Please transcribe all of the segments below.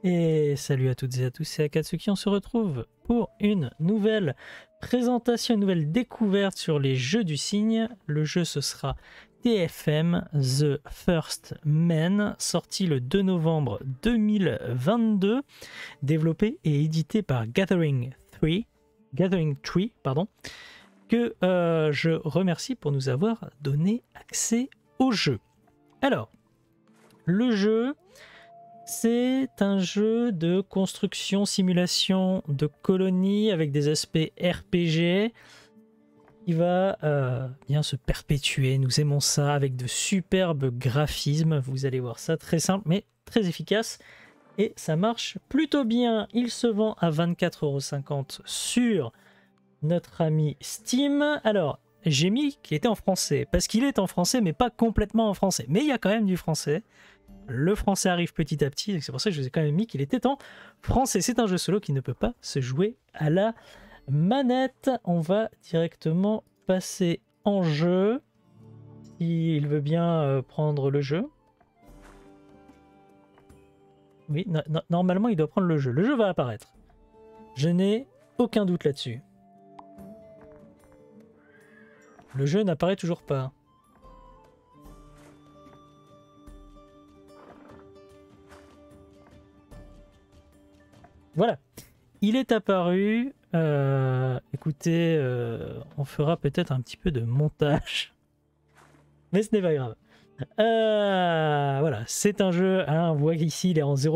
Et salut à toutes et à tous, c'est Akatsuki, on se retrouve pour une nouvelle présentation, une nouvelle découverte sur les jeux du cygne. Le jeu ce sera TFM The First Man, sorti le 2 novembre 2022, développé et édité par Gathering Tree, que je remercie pour nous avoir donné accès au jeu. Alors, le jeu... c'est un jeu de construction, simulation de colonies avec des aspects RPG. Il va bien se perpétuer, nous aimons ça, avec de superbes graphismes. Vous allez voir ça, très simple mais très efficace. Et ça marche plutôt bien. Il se vend à 24,50 € sur notre ami Steam. Alors, j'ai mis qu'il était en français, parce qu'il est en français, mais pas complètement en français. Mais il y a quand même du français. Le français arrive petit à petit, c'est pour ça que je vous ai quand même mis qu'il était en français. C'est un jeu solo qui ne peut pas se jouer à la manette. On va directement passer en jeu. S'il veut bien prendre le jeu. Oui, normalement il doit prendre le jeu. Le jeu va apparaître. Je n'ai aucun doute là-dessus. Le jeu n'apparaît toujours pas. Voilà, il est apparu. Écoutez, on fera peut-être un petit peu de montage, mais ce n'est pas grave. Voilà, c'est un jeu, hein, on voit qu'ici il est en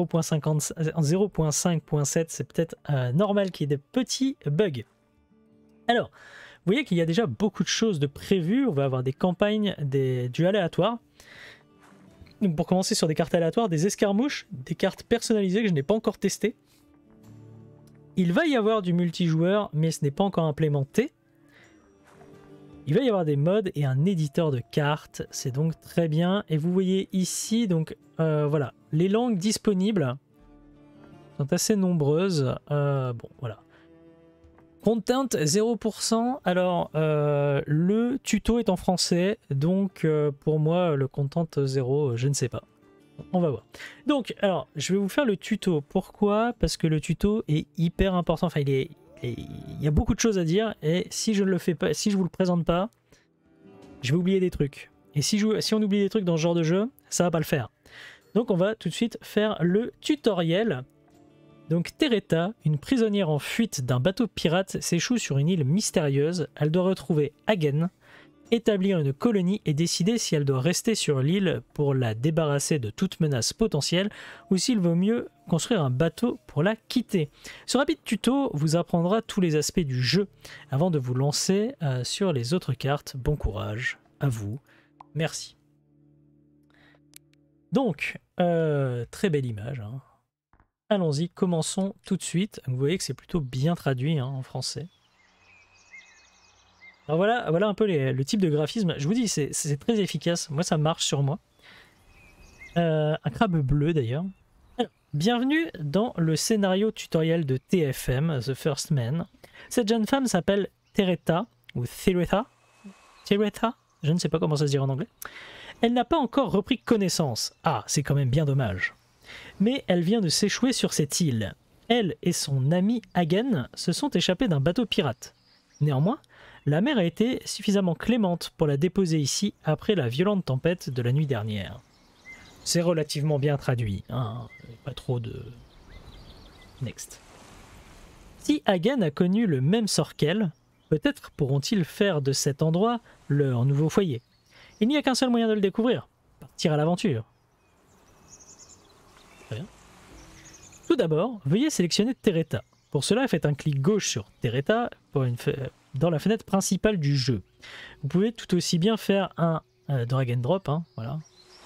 0.5.7, c'est peut-être normal qu'il y ait des petits bugs. Alors, vous voyez qu'il y a déjà beaucoup de choses de prévues. On va avoir des campagnes, du aléatoire. Donc pour commencer sur des cartes aléatoires, des escarmouches, des cartes personnalisées que je n'ai pas encore testées. Il va y avoir du multijoueur, mais ce n'est pas encore implémenté. Il va y avoir des mods et un éditeur de cartes, c'est donc très bien. Et vous voyez ici, donc voilà, les langues disponibles sont assez nombreuses. Bon, voilà. Content 0%. Alors, le tuto est en français, donc pour moi, le content 0, je ne sais pas. On va voir. Donc, alors, je vais vous faire le tuto. Pourquoi? Parce que le tuto est hyper important. Enfin, il y a beaucoup de choses à dire. Et si je ne le fais pas, si je vous le présente pas, je vais oublier des trucs. Et si on oublie des trucs dans ce genre de jeu, ça va pas le faire. Donc, on va tout de suite faire le tutoriel. Donc, Tereta, une prisonnière en fuite d'un bateau pirate, s'échoue sur une île mystérieuse. Elle doit retrouver Hagen, établir une colonie et décider si elle doit rester sur l'île pour la débarrasser de toute menace potentielle ou s'il vaut mieux construire un bateau pour la quitter. Ce rapide tuto vous apprendra tous les aspects du jeu avant de vous lancer sur les autres cartes. Bon courage à vous. Merci. Donc, très belle image. Hein. Allons-y, commençons tout de suite. Vous voyez que c'est plutôt bien traduit hein, en français. Alors voilà un peu le type de graphisme. Je vous dis, c'est très efficace. Moi, ça marche sur moi. Un crabe bleu, d'ailleurs. Bienvenue dans le scénario tutoriel de TFM, The First Man. Cette jeune femme s'appelle Tereta, ou Tereta, je ne sais pas comment ça se dit en anglais. Elle n'a pas encore repris connaissance. Ah, c'est quand même bien dommage. Mais elle vient de s'échouer sur cette île. Elle et son ami Hagen se sont échappés d'un bateau pirate. Néanmoins, la mer a été suffisamment clémente pour la déposer ici après la violente tempête de la nuit dernière. C'est relativement bien traduit, hein, pas trop de... Next. Si Hagen a connu le même sort qu'elle, peut-être pourront-ils faire de cet endroit leur nouveau foyer. Il n'y a qu'un seul moyen de le découvrir, partir à l'aventure. Très bien. Tout d'abord, veuillez sélectionner Tereta. Pour cela, faites un clic gauche sur Tereta dans la fenêtre principale du jeu. Vous pouvez tout aussi bien faire un drag and drop. Hein, voilà.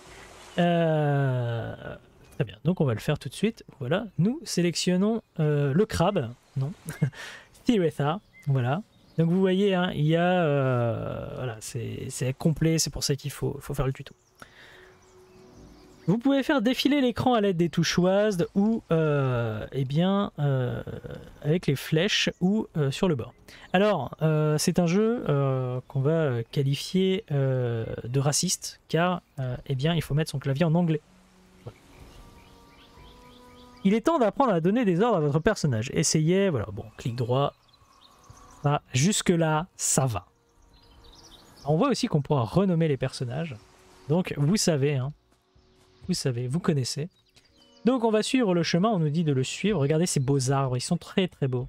Très bien, donc on va le faire tout de suite. Voilà, nous sélectionnons le crabe, non, Tereta, voilà. Donc vous voyez, hein, il y a, voilà, c'est complet, c'est pour ça qu'il faut faire le tuto. Vous pouvez faire défiler l'écran à l'aide des touches WASD ou eh bien, avec les flèches ou sur le bord. Alors, c'est un jeu qu'on va qualifier de raciste car eh bien, il faut mettre son clavier en anglais. Voilà. Il est temps d'apprendre à donner des ordres à votre personnage. Essayez, voilà, bon, clic droit. Jusque-là, ça va. On voit aussi qu'on pourra renommer les personnages. Donc, vous savez, hein. Vous savez, vous connaissez. Donc, on va suivre le chemin, on nous dit de le suivre. Regardez ces beaux arbres, ils sont très très beaux.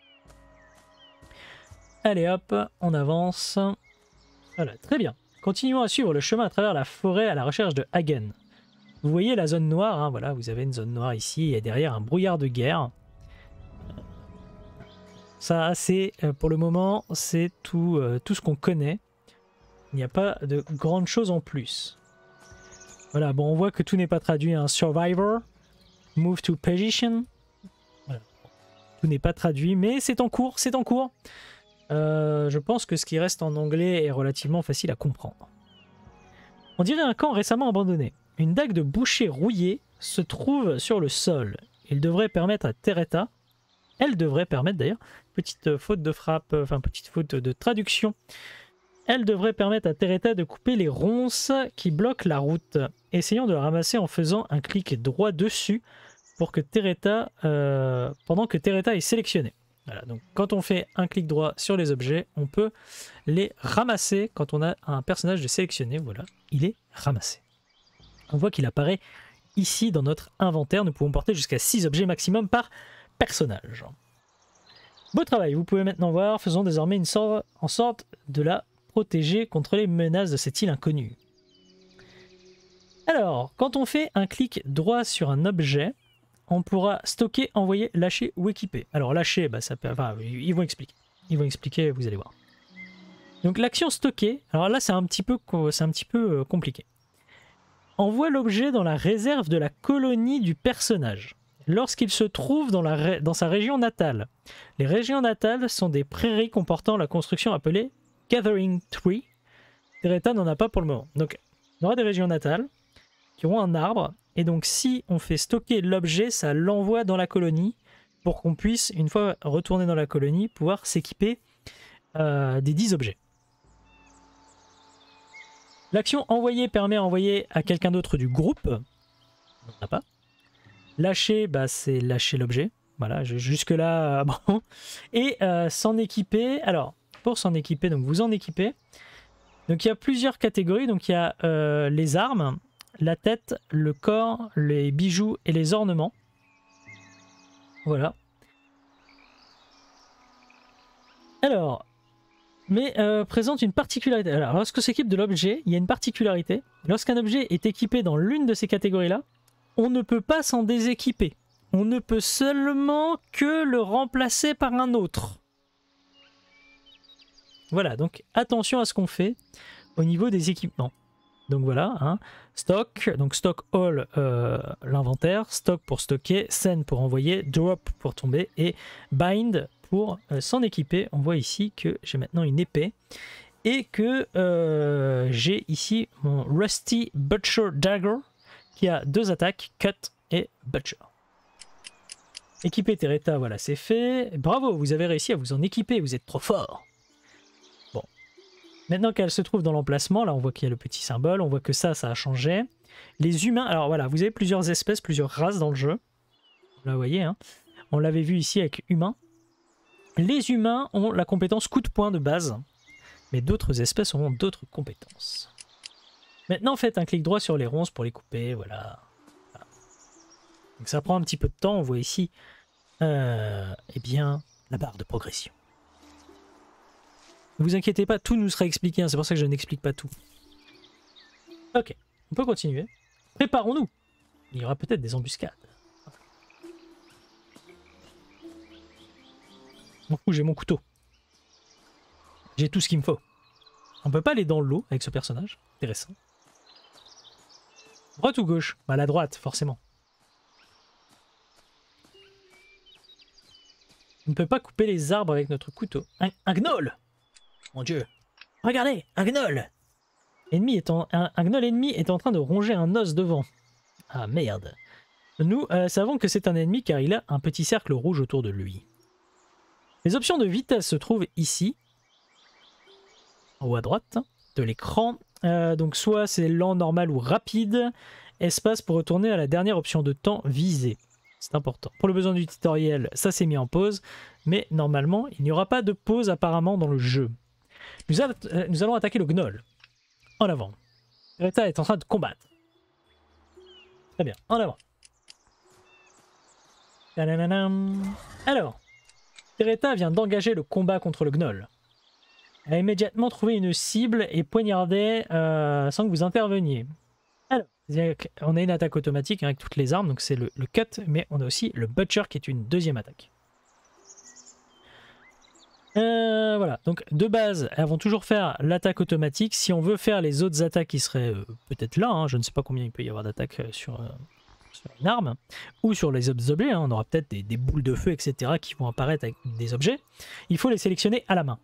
Allez hop, on avance. Voilà, très bien. Continuons à suivre le chemin à travers la forêt à la recherche de Hagen. Vous voyez la zone noire, hein, voilà, vous avez une zone noire ici, et derrière un brouillard de guerre. Ça, c'est, pour le moment, c'est tout ce qu'on connaît. Il n'y a pas de grandes choses en plus. Voilà, bon, on voit que tout n'est pas traduit. Hein. Survivor, move to position. Voilà. Tout n'est pas traduit, mais c'est en cours, c'est en cours. Je pense que ce qui reste en anglais est relativement facile à comprendre. On dirait un camp récemment abandonné. Une dague de boucher rouillée se trouve sur le sol. Il devrait permettre à Tereta, elle devrait permettre d'ailleurs, petite faute de frappe, enfin petite faute de traduction, elle devrait permettre à Tereta de couper les ronces qui bloquent la route. Essayons de la ramasser en faisant un clic droit dessus pour que Tereta, pendant que Tereta est sélectionnée. Voilà, donc quand on fait un clic droit sur les objets, on peut les ramasser quand on a un personnage de sélectionné. Voilà, il est ramassé. On voit qu'il apparaît ici dans notre inventaire. Nous pouvons porter jusqu'à 6 objets maximum par personnage. Beau travail, vous pouvez maintenant voir. Faisons désormais en sorte de la protéger contre les menaces de cette île inconnue. Alors, quand on fait un clic droit sur un objet, on pourra stocker, envoyer, lâcher ou équiper. Alors lâcher, bah, ça peut, enfin, ils vont expliquer. Ils vont expliquer, vous allez voir. Donc l'action stocker, alors là c'est un petit peu compliqué. Envoie l'objet dans la réserve de la colonie du personnage, lorsqu'il se trouve dans sa région natale. Les régions natales sont des prairies comportant la construction appelée Gathering Tree. Tereta n'en a pas pour le moment. Donc on aura des régions natales qui auront un arbre. Et donc si on fait stocker l'objet, ça l'envoie dans la colonie pour qu'on puisse, une fois retourné dans la colonie, pouvoir s'équiper des 10 objets. L'action envoyer permet d'envoyer à quelqu'un d'autre du groupe. On n'en a pas. Lâcher, bah, c'est lâcher l'objet. Voilà, jusque là, bon. Et s'en équiper. Alors, pour s'en équiper, donc vous en équipez. Donc il y a plusieurs catégories. Donc il y a les armes, la tête, le corps, les bijoux et les ornements. Voilà. Alors, mais présente une particularité. Alors, lorsqu'on s'équipe de l'objet, il y a une particularité. Lorsqu'un objet est équipé dans l'une de ces catégories-là, on ne peut pas s'en déséquiper. On ne peut seulement que le remplacer par un autre. Voilà, donc attention à ce qu'on fait au niveau des équipements. Donc voilà, hein. Stock, donc stock all l'inventaire, stock pour stocker, send pour envoyer, drop pour tomber et bind pour s'en équiper. On voit ici que j'ai maintenant une épée et que j'ai ici mon Rusty Butcher Dagger qui a 2 attaques, cut et butcher. Équiper Tereta, voilà, c'est fait. Bravo, vous avez réussi à vous en équiper, vous êtes trop fort. Bon. Maintenant qu'elle se trouve dans l'emplacement, là on voit qu'il y a le petit symbole, on voit que ça a changé. Les humains, alors voilà, vous avez plusieurs espèces, plusieurs races dans le jeu. Là, vous voyez, hein. On l'avait vu ici avec humains. Les humains ont la compétence coup de poing de base, mais d'autres espèces auront d'autres compétences. Maintenant, faites un clic droit sur les ronces pour les couper, voilà. Donc ça prend un petit peu de temps, on voit ici, eh bien, la barre de progression. Ne vous inquiétez pas, tout nous sera expliqué, hein, c'est pour ça que je n'explique pas tout. Ok, on peut continuer. Préparons-nous. Il y aura peut-être des embuscades. Bon coup, j'ai mon couteau. J'ai tout ce qu'il me faut. On peut pas aller dans l'eau avec ce personnage. Intéressant. Droite ou gauche? Bah la droite, forcément. On ne peut pas couper les arbres avec notre couteau. Un gnoll! Mon dieu! Regardez! Un gnoll! Un gnoll ennemi est en train de ronger un os devant. Ah merde! Nous savons que c'est un ennemi car il a un petit cercle rouge autour de lui. Les options de vitesse se trouvent ici. En haut à droite de l'écran. Donc soit c'est lent, normal ou rapide. Espace pour retourner à la dernière option de temps visée. C'est important. Pour le besoin du tutoriel, ça s'est mis en pause, mais normalement, il n'y aura pas de pause apparemment dans le jeu. Nous allons attaquer le gnoll. En avant. Tereta est en train de combattre. Très bien, en avant. Alors, Tereta vient d'engager le combat contre le gnoll. Elle a immédiatement trouvé une cible et poignardé sans que vous interveniez. Alors, on a une attaque automatique avec toutes les armes, donc c'est le cut, mais on a aussi le butcher qui est une deuxième attaque. Voilà, donc de base, elles vont toujours faire l'attaque automatique. Si on veut faire les autres attaques qui seraient peut-être là, hein, je ne sais pas combien il peut y avoir d'attaques sur une arme, ou sur les objets, hein, on aura peut-être des boules de feu, etc. qui vont apparaître avec des objets. Il faut les sélectionner à la main.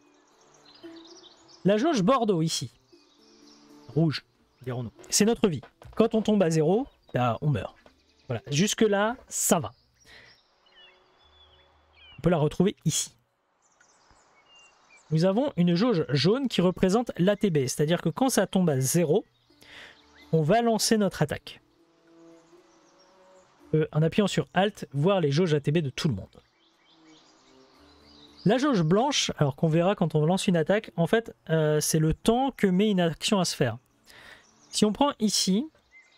La jauge Bordeaux ici, rouge, dirons-nous, c'est notre vie. Quand on tombe à 0, bah, on meurt. Voilà, jusque là, ça va. On peut la retrouver ici. Nous avons une jauge jaune qui représente l'ATB, c'est-à-dire que quand ça tombe à 0, on va lancer notre attaque. En appuyant sur Alt, voir les jauges ATB de tout le monde. La jauge blanche, alors qu'on verra quand on lance une attaque, en fait, c'est le temps que met une action à se faire. Si on prend ici,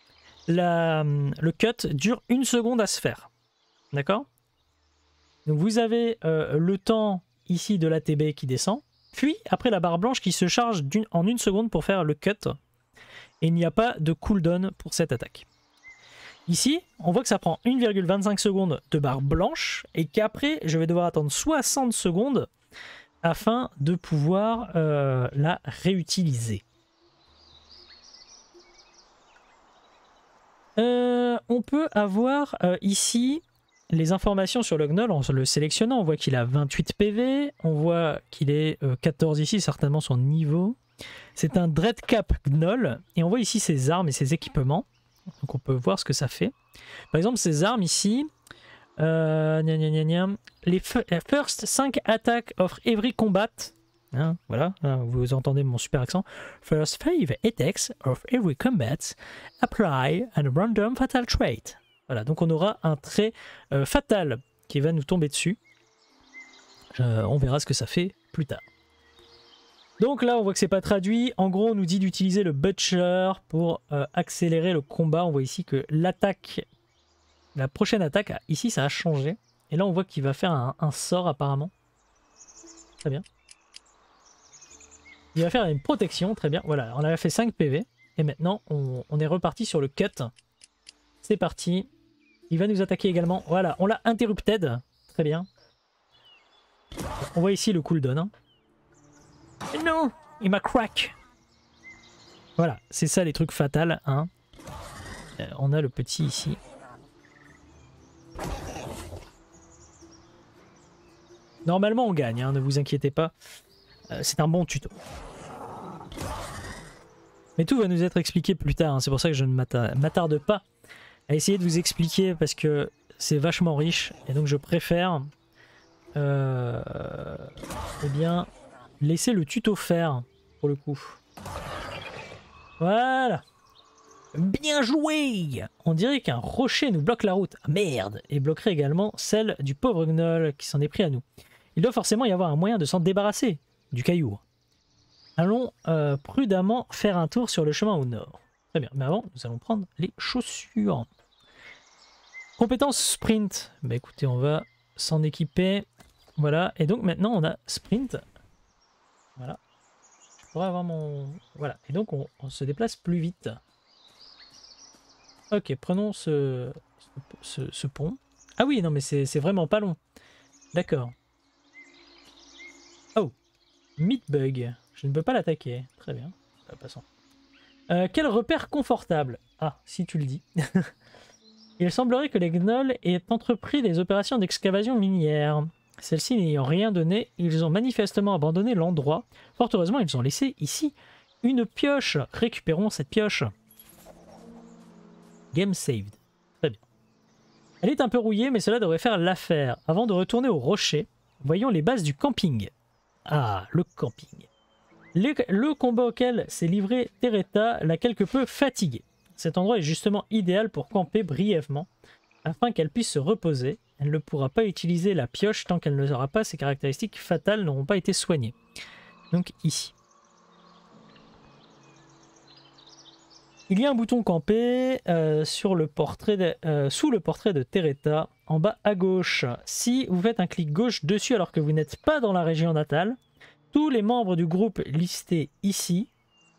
le cut dure 1 seconde à se faire. D'accord? Donc vous avez le temps ici de l'ATB qui descend, puis après la barre blanche qui se charge en 1 seconde pour faire le cut. Et il n'y a pas de cooldown pour cette attaque. Ici, on voit que ça prend 1,25 secondes de barre blanche et qu'après, je vais devoir attendre 60 secondes afin de pouvoir la réutiliser. On peut avoir ici les informations sur le gnoll en le sélectionnant. On voit qu'il a 28 PV, on voit qu'il est 14 ici, certainement son niveau. C'est un Dreadcap gnoll et on voit ici ses armes et ses équipements. Donc on peut voir ce que ça fait. Par exemple, ces armes ici, les first 5 attack of every combat, hein, voilà, hein, vous entendez mon super accent. First 5 attacks of every combat apply a random fatal trait. Voilà, donc on aura un trait fatal qui va nous tomber dessus. On verra ce que ça fait plus tard. Donc là, on voit que c'est pas traduit. En gros, on nous dit d'utiliser le Butcher pour accélérer le combat. On voit ici que l'attaque, la prochaine attaque, ici, ça a changé. Et là, on voit qu'il va faire un sort apparemment. Très bien. Il va faire une protection, très bien. Voilà, on avait fait 5 PV. Et maintenant, on est reparti sur le cut. C'est parti. Il va nous attaquer également. Voilà, on l'a interrupted. Très bien. On voit ici le cooldown. Hein. Non, il m'a crack. Voilà, c'est ça les trucs fatals. Hein. On a le petit ici. Normalement on gagne, hein, ne vous inquiétez pas. C'est un bon tuto. Mais tout va nous être expliqué plus tard. Hein. C'est pour ça que je ne m'attarde pas à essayer de vous expliquer parce que c'est vachement riche. Et donc je préfère eh bien... laissez le tuto faire, pour le coup. Voilà. Bien joué. On dirait qu'un rocher nous bloque la route. Ah, merde. Et bloquerait également celle du pauvre gnoll qui s'en est pris à nous. Il doit forcément y avoir un moyen de s'en débarrasser du caillou. Allons prudemment faire un tour sur le chemin au nord. Très bien. Mais avant, nous allons prendre les chaussures. Compétence sprint. Bah écoutez, on va s'en équiper. Voilà. Et donc maintenant, on a sprint. Voilà. Je pourrais avoir mon... Voilà. Et donc, on se déplace plus vite. Ok, prenons ce pont. Ah oui, non, mais c'est vraiment pas long. D'accord. Oh. Meatbug. Je ne peux pas l'attaquer. Très bien. Passons. Quel repère confortable. Ah, si tu le dis. Il semblerait que les gnolls aient entrepris des opérations d'excavation minière. Celles-ci n'ayant rien donné, ils ont manifestement abandonné l'endroit. Fort heureusement, ils ont laissé ici une pioche. Récupérons cette pioche. Game saved. Très bien. Elle est un peu rouillée, mais cela devrait faire l'affaire. Avant de retourner au rocher, voyons les bases du camping. Ah, le camping. Le combat auquel s'est livré Tereta l'a quelque peu fatigué. Cet endroit est justement idéal pour camper brièvement afin qu'elle puisse se reposer. Elle ne pourra pas utiliser la pioche tant qu'elle n'aura pas ses caractéristiques fatales n'auront pas été soignées. Donc ici. Il y a un bouton campé sous le portrait de Tereta, en bas à gauche. Si vous faites un clic gauche dessus alors que vous n'êtes pas dans la région natale, tous les membres du groupe listés ici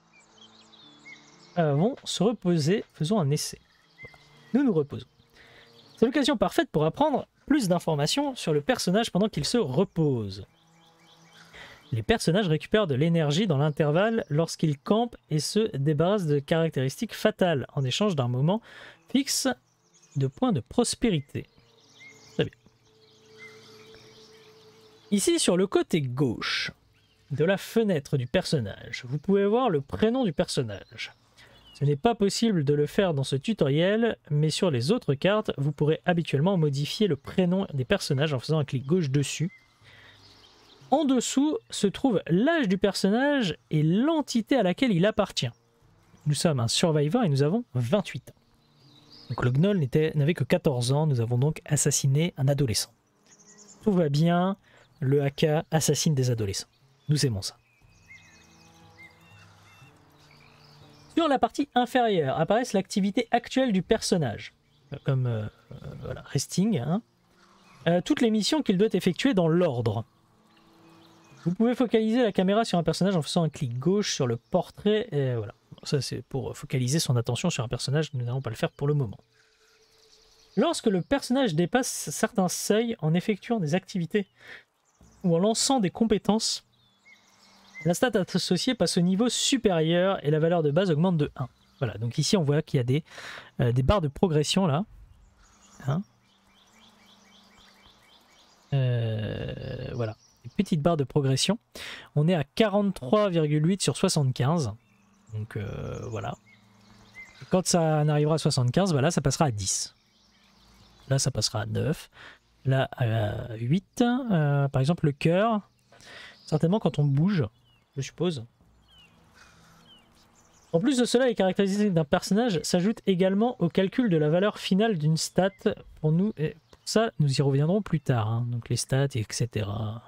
vont se reposer. Faisons un essai. Nous nous reposons. C'est l'occasion parfaite pour apprendre plus d'informations sur le personnage pendant qu'il se repose. Les personnages récupèrent de l'énergie dans l'intervalle lorsqu'ils campent et se débarrassent de caractéristiques fatales en échange d'un moment fixe de points de prospérité. Très bien. Ici, sur le côté gauche de la fenêtre du personnage, vous pouvez voir le prénom du personnage. Ce n'est pas possible de le faire dans ce tutoriel, mais sur les autres cartes, vous pourrez habituellement modifier le prénom des personnages en faisant un clic gauche dessus. En dessous se trouve l'âge du personnage et l'entité à laquelle il appartient. Nous sommes un survivor et nous avons 28 ans. Donc le gnoll n'avait que 14 ans, nous avons donc assassiné un adolescent. Tout va bien, le haka assassine des adolescents. Nous aimons ça. Sur la partie inférieure apparaissent l'activité actuelle du personnage, comme voilà, resting, hein. Toutes les missions qu'il doit effectuer dans l'ordre. Vous pouvez focaliser la caméra sur un personnage en faisant un clic gauche sur le portrait, et voilà. Ça c'est pour focaliser son attention sur un personnage, nous n'allons pas le faire pour le moment. Lorsque le personnage dépasse certains seuils en effectuant des activités ou en lançant des compétences, la stat associée passe au niveau supérieur et la valeur de base augmente de 1. Voilà, donc ici on voit qu'il y a des barres de progression là. Hein, voilà, des petites barres de progression. On est à 43,8 sur 75. Donc voilà. Quand ça en arrivera à 75, bah là ça passera à 10. Là ça passera à 9. Là à 8. Par exemple le cœur. Certainement quand on bouge, je suppose. En plus de cela, les caractéristiques d'un personnage s'ajoutent également au calcul de la valeur finale d'une stat. Pour nous, et pour ça, nous y reviendrons plus tard. Hein. Donc les stats, etc.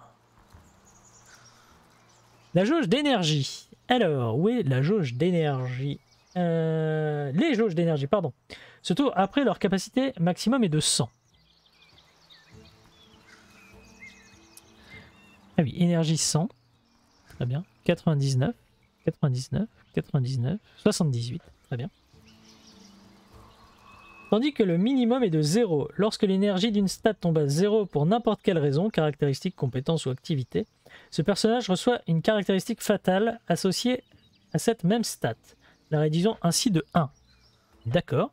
La jauge d'énergie. Alors, où est la jauge d'énergie? Les jauges d'énergie, pardon. Surtout après leur capacité maximum est de 100. Ah oui, énergie 100. Très bien. 99, 99, 99, 78. Très bien. Tandis que le minimum est de 0. Lorsque l'énergie d'une stat tombe à 0 pour n'importe quelle raison, caractéristique, compétence ou activité, ce personnage reçoit une caractéristique fatale associée à cette même stat, la réduisant ainsi de 1. D'accord.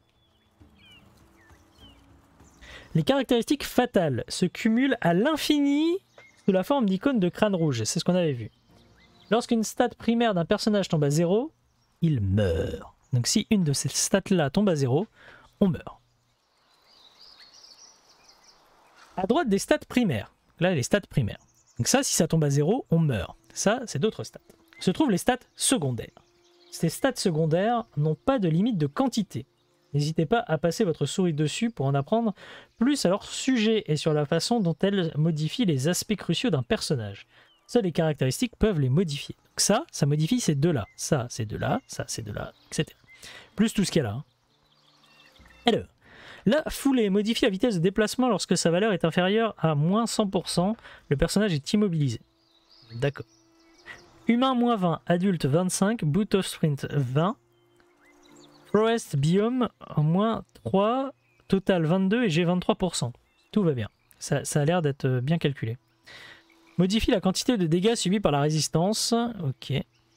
Les caractéristiques fatales se cumulent à l'infini sous la forme d'icônes de crâne rouge. C'est ce qu'on avait vu. Lorsqu'une stat primaire d'un personnage tombe à 0, il meurt. Donc si une de ces stats-là tombe à 0, on meurt. À droite des stats primaires. Là, les stats primaires. Donc ça, si ça tombe à 0, on meurt. Ça, c'est d'autres stats. Se trouvent les stats secondaires. Ces stats secondaires n'ont pas de limite de quantité. N'hésitez pas à passer votre souris dessus pour en apprendre plus à leur sujet et sur la façon dont elles modifient les aspects cruciaux d'un personnage. Seules les caractéristiques peuvent les modifier. Donc ça modifie ces deux-là. Ça, c'est de là, ça, c'est de là, etc. Plus tout ce qu'il y a là. Hein. Alors, la foulée modifie la vitesse de déplacement lorsque sa valeur est inférieure à moins 100%. Le personnage est immobilisé. D'accord. Humain moins 20, adulte 25, boot of sprint 20. Forest biome moins 3, total 22 et j'ai 23%. Tout va bien. Ça a l'air d'être bien calculé. Modifie la quantité de dégâts subis par la résistance. Ok.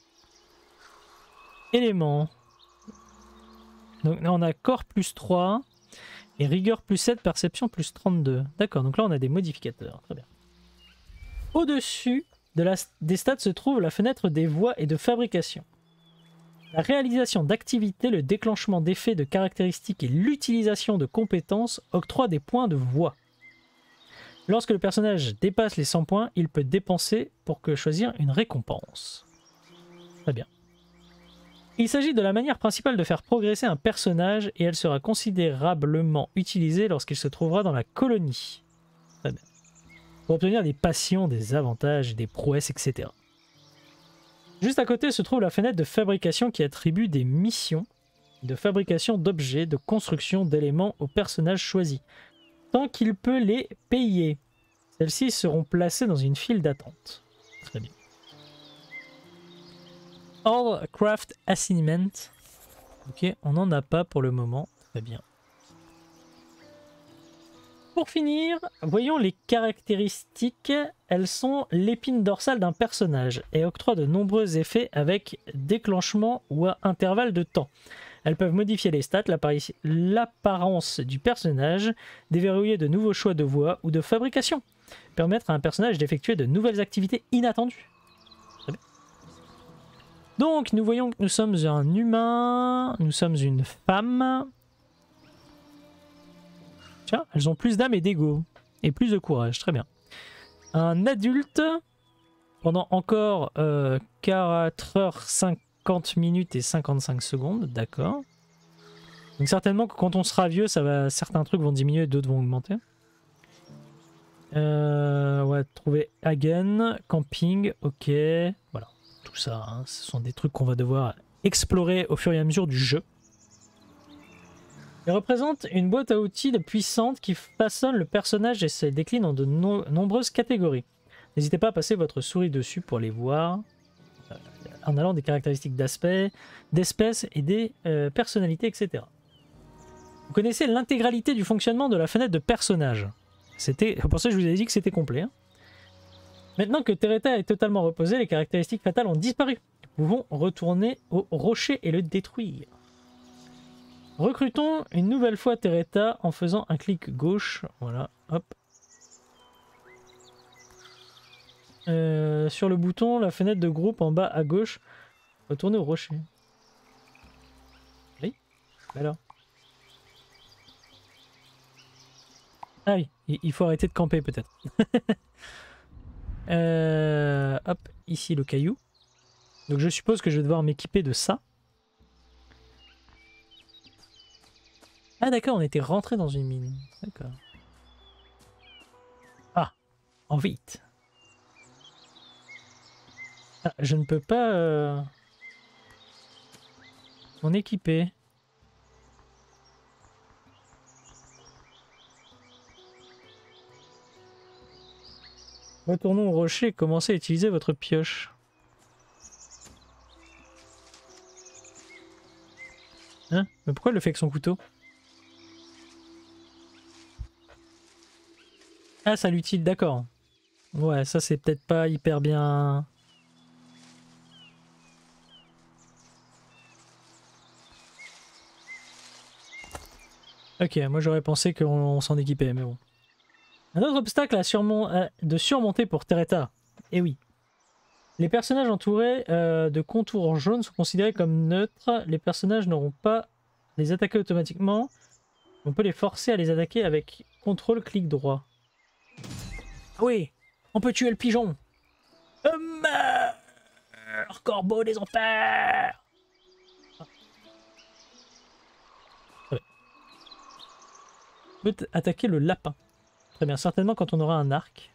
Éléments. Donc on a corps plus 3 et rigueur plus 7, perception plus 32. D'accord, donc là on a des modificateurs. Très bien. Au-dessus des stats se trouve la fenêtre des voies et de fabrication. La réalisation d'activités, le déclenchement d'effets de caractéristiques et l'utilisation de compétences octroient des points de voix. Lorsque le personnage dépasse les 100 points, il peut dépenser pour choisir une récompense. Très bien. Il s'agit de la manière principale de faire progresser un personnage et elle sera considérablement utilisée lorsqu'il se trouvera dans la colonie. Très bien. Pour obtenir des passions, des avantages, des prouesses, etc. Juste à côté se trouve la fenêtre de fabrication qui attribue des missions de fabrication d'objets, de construction d'éléments au personnage choisi, tant qu'il peut les payer. Celles-ci seront placées dans une file d'attente. Très bien. All Craft Assignment. Ok, on n'en a pas pour le moment. Très bien. Pour finir, voyons les caractéristiques. Elles sont l'épine dorsale d'un personnage et octroient de nombreux effets avec déclenchement ou à intervalle de temps. Elles peuvent modifier les stats, l'apparence du personnage, déverrouiller de nouveaux choix de voix ou de fabrication, permettre à un personnage d'effectuer de nouvelles activités inattendues. Très bien. Donc, nous voyons que nous sommes un humain, nous sommes une femme. Tiens, elles ont plus d'âme et d'ego, et plus de courage, très bien. Un adulte, pendant encore 4h50 minutes et 55 secondes, d'accord. Donc certainement que quand on sera vieux, certains trucs vont diminuer, d'autres vont augmenter. On va trouver Hagen, camping, ok. Voilà, tout ça, hein, ce sont des trucs qu'on va devoir explorer au fur et à mesure du jeu. Il représente une boîte à outils puissante qui façonne le personnage et se décline en de nombreuses catégories. N'hésitez pas à passer votre souris dessus pour les voir, en allant des caractéristiques d'aspect, d'espèces et des personnalités, etc. Vous connaissez l'intégralité du fonctionnement de la fenêtre de personnage. C'est pour ça que je vous ai dit que c'était complet. Hein. Maintenant que Tereta est totalement reposée, les caractéristiques fatales ont disparu. Nous pouvons retourner au rocher et le détruire. Recrutons une nouvelle fois Tereta en faisant un clic gauche. Voilà, hop. Sur le bouton, la fenêtre de groupe en bas à gauche. Retourner au rocher. Oui. Alors. Ah oui, il faut arrêter de camper peut-être. Hop, ici le caillou. Donc je suppose que je vais devoir m'équiper de ça. Ah d'accord, on était rentré dans une mine. D'accord. Ah, en vite. Ah, je ne peux pas m'en équiper. Retournons au rocher et commencez à utiliser votre pioche. Hein? Mais pourquoi elle le fait avec son couteau? Ah, ça l'utilise, d'accord. Ouais, ça c'est peut-être pas hyper bien. Ok, moi j'aurais pensé qu'on s'en équipait, mais bon. Un autre obstacle de surmonter pour Tereta. Eh oui. Les personnages entourés de contours jaunes sont considérés comme neutres. Les personnages n'auront pas les attaquer automatiquement. On peut les forcer à les attaquer avec contrôle clic droit. Ah oui, on peut tuer le pigeon. Corbeau des enfers. On peut attaquer le lapin. Très bien, certainement quand on aura un arc.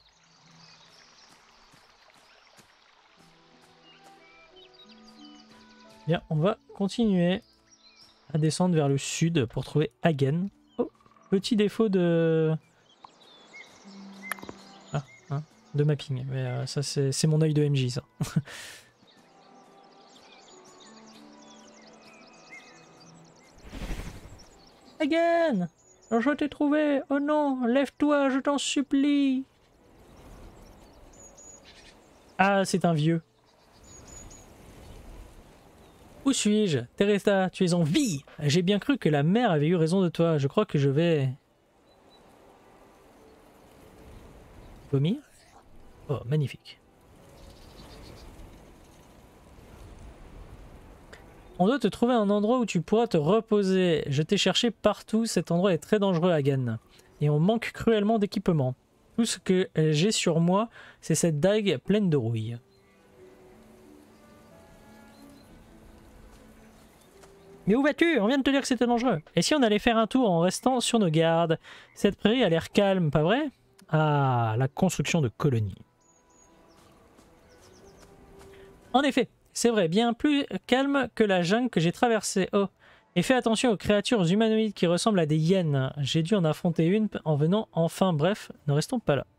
Bien, on va continuer à descendre vers le sud pour trouver Hagen. Oh, petit défaut de... Ah, hein, de mapping. Mais ça, c'est mon œil de MJ, ça. Hagen! Je t'ai trouvé! Oh non! Lève-toi, je t'en supplie! Ah, c'est un vieux. Où suis-je? Teresa, tu es en vie! J'ai bien cru que la mère avait eu raison de toi. Je crois que je vais... Vomir? Oh, magnifique. On doit te trouver un endroit où tu pourras te reposer. Je t'ai cherché partout, cet endroit est très dangereux, Hagen. Et on manque cruellement d'équipement. Tout ce que j'ai sur moi, c'est cette dague pleine de rouille. Mais où vas-tu? On vient de te dire que c'était dangereux. Et si on allait faire un tour en restant sur nos gardes? Cette prairie a l'air calme, pas vrai? Ah, la construction de colonies. En effet, c'est vrai, bien plus calme que la jungle que j'ai traversée. Oh, et fais attention aux créatures humanoïdes qui ressemblent à des hyènes. J'ai dû en affronter une en venant enfin. Bref, ne restons pas là.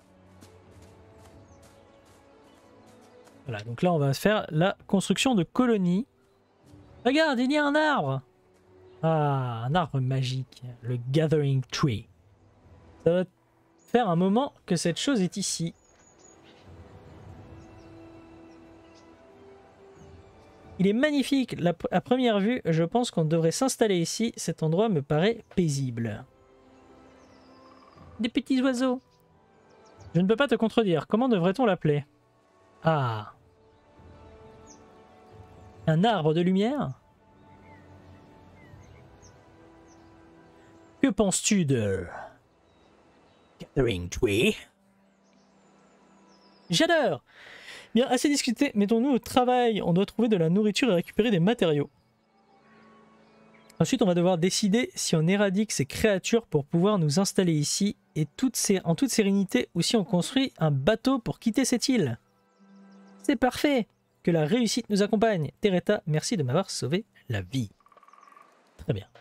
Voilà, donc là on va faire la construction de colonies. Regarde, il y a un arbre! Ah, un arbre magique, le Gathering Tree. Ça va faire un moment que cette chose est ici. Il est magnifique. À première vue, je pense qu'on devrait s'installer ici. Cet endroit me paraît paisible. Des petits oiseaux. Je ne peux pas te contredire. Comment devrait-on l'appeler? Ah. Un arbre de lumière? Que penses-tu de Gathering Tree? J'adore! Bien, assez discuté, mettons-nous au travail. On doit trouver de la nourriture et récupérer des matériaux. Ensuite, on va devoir décider si on éradique ces créatures pour pouvoir nous installer ici et en toute sérénité, ou si on construit un bateau pour quitter cette île. C'est parfait! Que la réussite nous accompagne. Tereta, merci de m'avoir sauvé la vie. Très bien.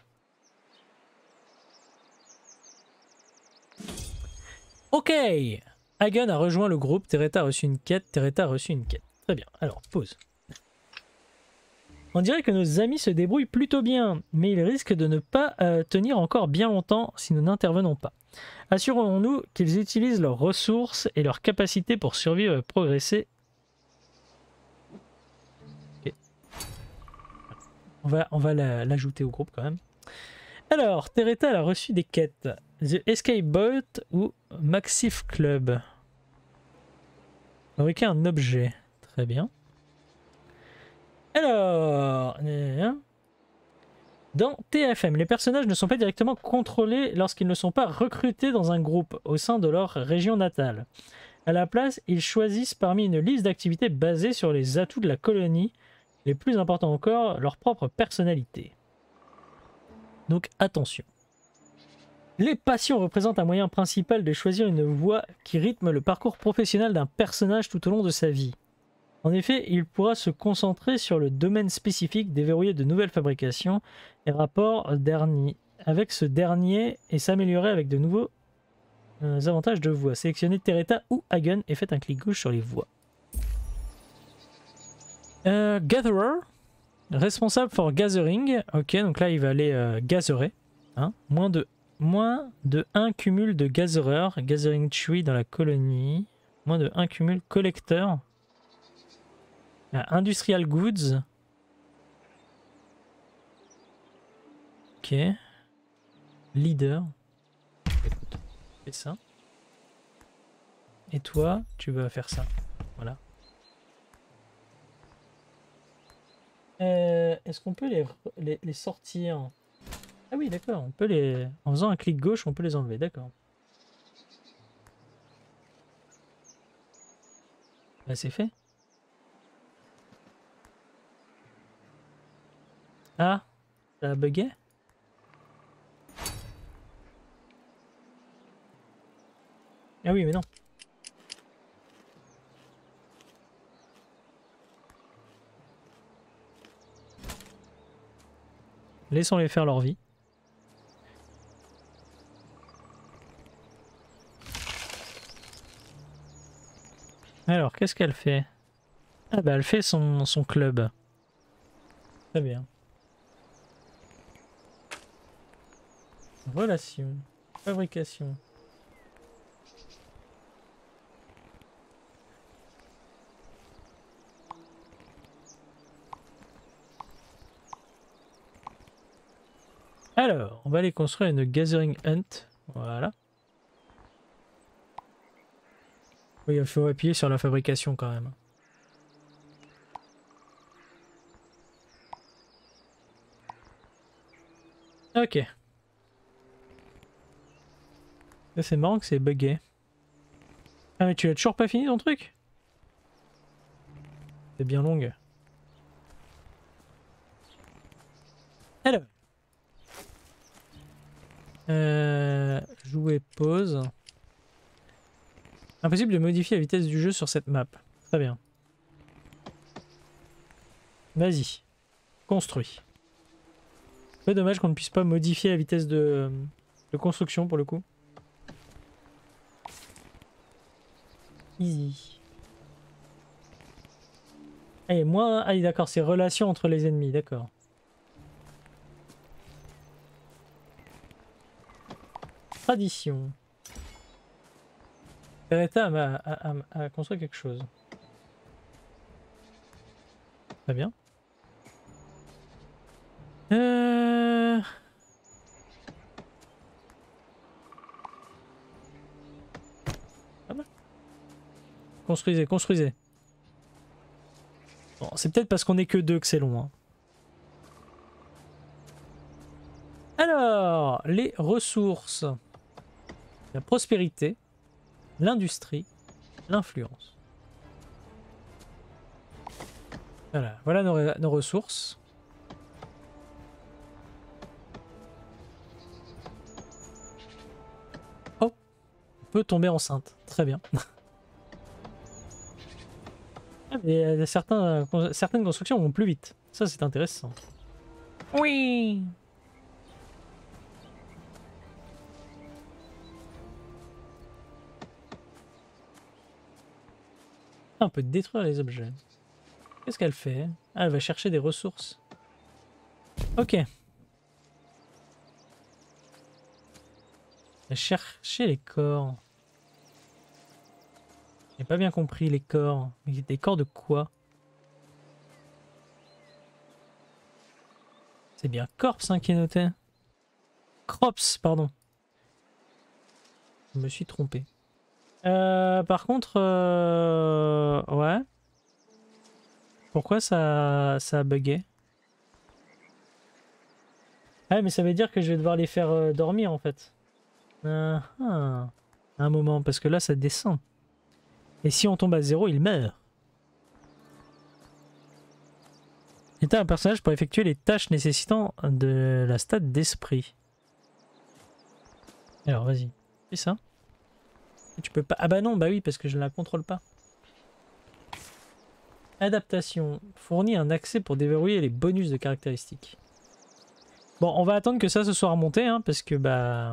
Ok! Hagen a rejoint le groupe, Tereta a reçu une quête, Tereta a reçu une quête. Très bien, alors pause. On dirait que nos amis se débrouillent plutôt bien, mais ils risquent de ne pas tenir encore bien longtemps si nous n'intervenons pas. Assurons-nous qu'ils utilisent leurs ressources et leurs capacités pour survivre et progresser. Okay. On va l'ajouter au groupe quand même. Alors, Tereta elle a reçu des quêtes. The Escape Boat ou Maxif Club. Fabriquer un objet. Très bien. Alors, dans TFM, les personnages ne sont pas directement contrôlés lorsqu'ils ne sont pas recrutés dans un groupe au sein de leur région natale. À la place, ils choisissent parmi une liste d'activités basées sur les atouts de la colonie, les plus importants encore, leur propre personnalité. Donc attention. Les passions représentent un moyen principal de choisir une voie qui rythme le parcours professionnel d'un personnage tout au long de sa vie. En effet, il pourra se concentrer sur le domaine spécifique, déverrouiller de nouvelles fabrications et rapports avec ce dernier et s'améliorer avec de nouveaux avantages de voie. Sélectionnez Tereta ou Hagen et faites un clic gauche sur les voies. Gatherer, responsable for gathering. Ok, donc là il va aller gatherer. Hein, moins de 1 cumul de gatherer, gathering tree dans la colonie. Moins de 1 cumul collecteur. Industrial goods. Ok. Leader. Écoute, fais ça. Et toi, tu vas faire ça. Voilà. Est-ce qu'on peut les sortir? Ah oui, d'accord. On peut les... En faisant un clic gauche, on peut les enlever. D'accord. Bah, c'est fait. Ah, ça a bugué? Ah oui, mais non. Laissons-les faire leur vie. Alors, qu'est-ce qu'elle fait? Ah bah elle fait son club. Très bien. Relation. Fabrication. Alors, on va aller construire une Gathering Hunt. Voilà. Oui, il faut appuyer sur la fabrication quand même. Ok. C'est marrant que c'est bugué. Ah mais tu l'as toujours pas fini ton truc? C'est bien longue. Alors. Jouer pause. Impossible de modifier la vitesse du jeu sur cette map. Très bien. Vas-y. Construis. Un peu dommage qu'on ne puisse pas modifier la vitesse de construction pour le coup. Easy. Et moins... Ah d'accord, c'est relation entre les ennemis, d'accord. Tradition. Beretta a construit quelque chose. Très bien. Ah bah. Construisez, construisez. Bon, c'est peut-être parce qu'on est que deux que c'est long. Hein. Alors, les ressources. La prospérité, l'industrie, l'influence. Voilà, voilà nos ressources. Oh, on peut tomber enceinte. Très bien. Mais certaines constructions vont plus vite. Ça, c'est intéressant. Oui. Ah, on peut détruire les objets. Qu'est-ce qu'elle fait? Ah, elle va chercher des ressources. Ok. Elle va chercher les corps. J'ai pas bien compris les corps. Mais des corps de quoi? C'est bien corpse hein, qui est noté. Crops, pardon. Je me suis trompé. Par contre, ouais. Pourquoi ça a bugué? Ah mais ça veut dire que je vais devoir les faire dormir en fait. Un moment, parce que là ça descend. Et si on tombe à 0, il meurt. Éteins un personnage pour effectuer les tâches nécessitant de la stade d'esprit. Alors vas-y, fais ça. Tu peux pas... Ah bah non, bah oui, parce que je ne la contrôle pas. Adaptation. Fournit un accès pour déverrouiller les bonus de caractéristiques. Bon, on va attendre que ça se soit remonté, hein, parce que bah...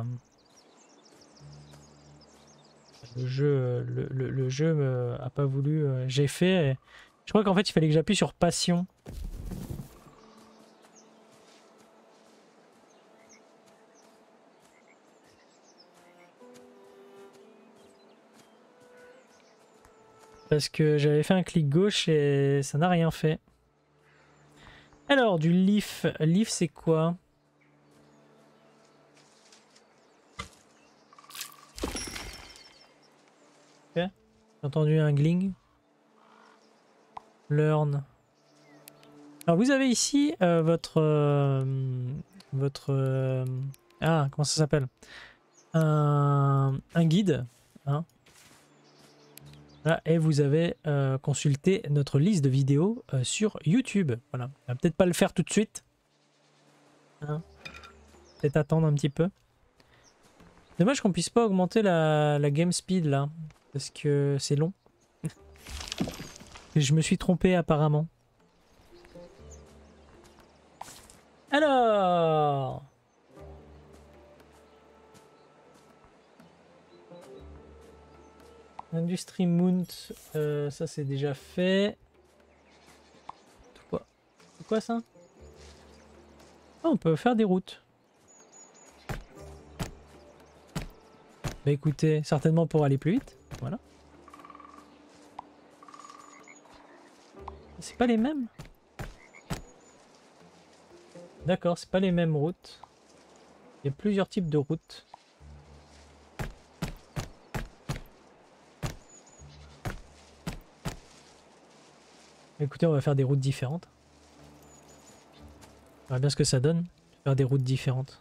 Le jeu a pas voulu... J'ai fait... Je crois qu'en fait, il fallait que j'appuie sur passion. Parce que j'avais fait un clic gauche et ça n'a rien fait. Alors, du leaf. Leaf, c'est quoi? Ok. J'ai entendu un gling. Learn. Alors, vous avez ici votre... ah, comment ça s'appelle? Un guide. Hein. Voilà, et vous avez consulté notre liste de vidéos sur YouTube. Voilà. On va peut-être pas le faire tout de suite. Hein. Peut-être attendre un petit peu. Dommage qu'on puisse pas augmenter la game speed là. Parce que c'est long. Je me suis trompé apparemment. Alors... Industrie Mount, ça c'est déjà fait. C'est quoi ça? Ah, on peut faire des routes. Bah écoutez, certainement pour aller plus vite. Voilà. C'est pas les mêmes? D'accord, c'est pas les mêmes routes. Il y a plusieurs types de routes. Écoutez, on va faire des routes différentes. On verra bien ce que ça donne. Faire des routes différentes.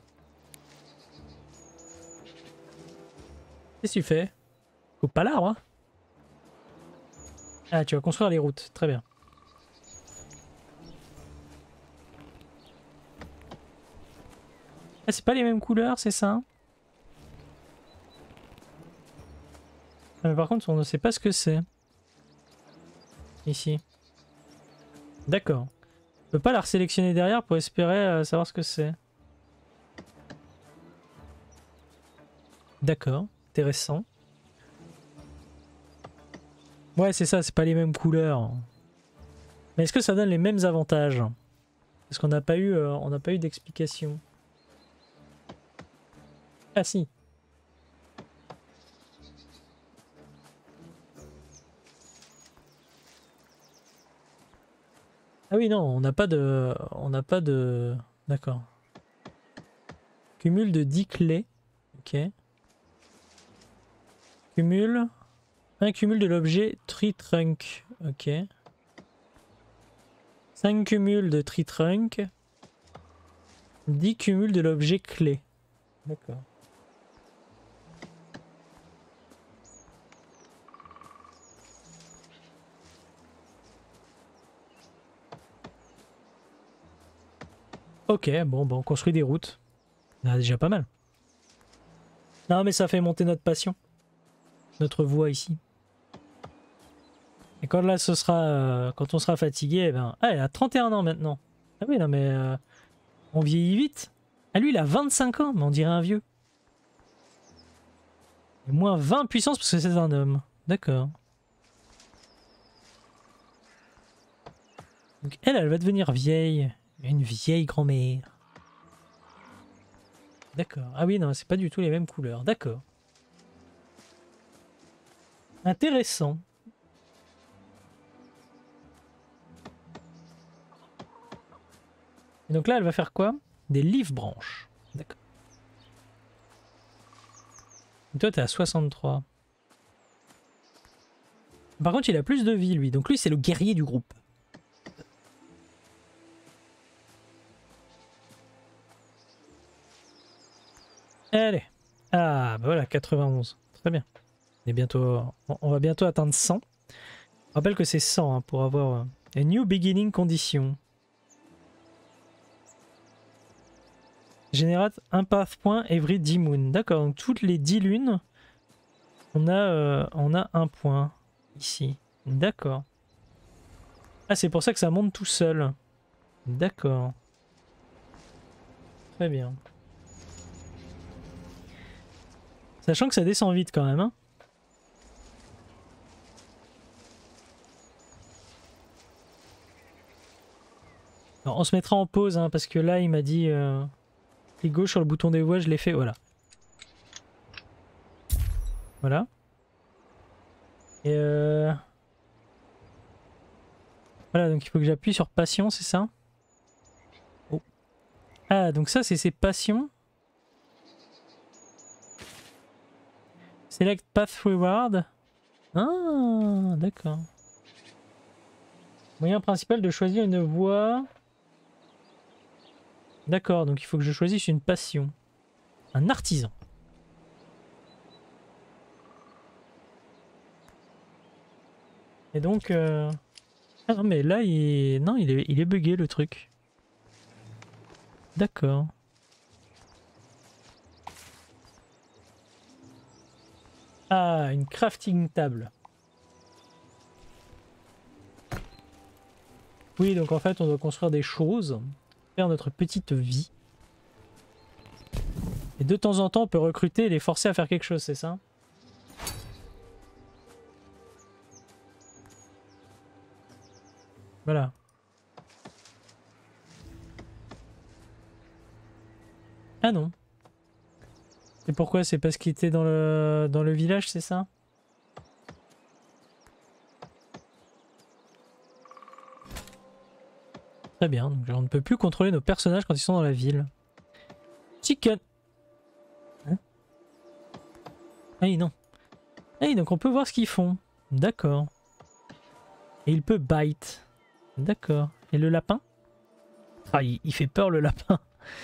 Qu'est-ce que tu fais? Coupe pas l'arbre, hein? Ah, tu vas construire les routes. Très bien. Ah, c'est pas les mêmes couleurs, c'est ça? Ah, mais par contre, on ne sait pas ce que c'est. Ici. D'accord. On peut pas la resélectionner derrière pour espérer savoir ce que c'est. D'accord. Intéressant. Ouais, c'est ça, c'est pas les mêmes couleurs. Mais est-ce que ça donne les mêmes avantages? Parce qu'on n'a pas eu, d'explication. Ah si. Ah oui, non, on n'a pas de... On n'a pas de... D'accord. Cumul de 10 clés. Ok. Cumul... Un cumul de l'objet Tree Trunk. Ok. 5 cumuls de Tree Trunk. 10 cumuls de l'objet clé. D'accord. Ok, bon, on construit des routes. Ah, déjà pas mal. Non, mais ça fait monter notre passion. Notre voix ici. Et quand là, ce sera, quand on sera fatigué, eh ben... Ah, elle a 31 ans maintenant. Ah oui, non, mais on vieillit vite. Ah, lui, il a 25 ans, mais on dirait un vieux. Et moins 20 puissance parce que c'est un homme. D'accord. Donc elle va devenir vieille. Une vieille grand-mère. D'accord. Ah oui, non, c'est pas du tout les mêmes couleurs. D'accord. Intéressant. Et donc là, elle va faire quoi? Des livres branches. D'accord. Et toi, t'es à 63. Par contre, il a plus de vie, lui. Donc lui, c'est le guerrier du groupe. Allez. Ah, bah voilà, 91. Très bien. On est bientôt... On va bientôt atteindre 100. Je rappelle que c'est 100 hein, pour avoir... A new beginning condition. Générate un path point every 10 moon. D'accord, donc toutes les 10 lunes, on a un point ici. D'accord. Ah, c'est pour ça que ça monte tout seul. D'accord. Très bien. Sachant que ça descend vite quand même. Hein. Alors, on se mettra en pause hein, parce que là, il m'a dit... clic gauche sur le bouton des voix, je l'ai fait. Voilà. Voilà. Et voilà, donc il faut que j'appuie sur passion, c'est ça? Oh. Ah, donc ça, c'est ses passions. Select Path Reward. Ah, d'accord. Moyen principal de choisir une voie. D'accord, donc il faut que je choisisse une passion. Un artisan. Et donc... Ah non, mais là, non, il est bugué le truc. D'accord. Ah, une crafting table. Oui, donc en fait, on doit construire des choses, faire notre petite vie. Et de temps en temps, on peut recruter et les forcer à faire quelque chose, c'est ça? Voilà. Ah non. Et pourquoi? C'est parce qu'il était dans le village, c'est ça? Très bien, donc on ne peut plus contrôler nos personnages quand ils sont dans la ville. Chicken. Hein? Ah oui, non. Ah oui, donc on peut voir ce qu'ils font. D'accord. Et il peut bite. D'accord. Et le lapin? Ah, il fait peur le lapin.